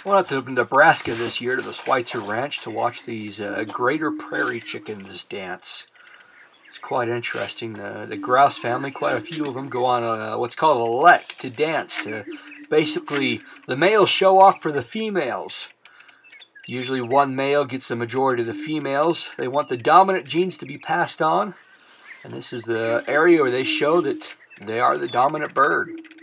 Went out to Nebraska this year to the Switzer Ranch to watch these greater prairie chickens dance. It's quite interesting. The grouse family, quite a few of them, go on what's called a lek to dance. To basically, the males show off for the females. Usually one male gets the majority of the females. They want the dominant genes to be passed on. And this is the area where they show that they are the dominant bird.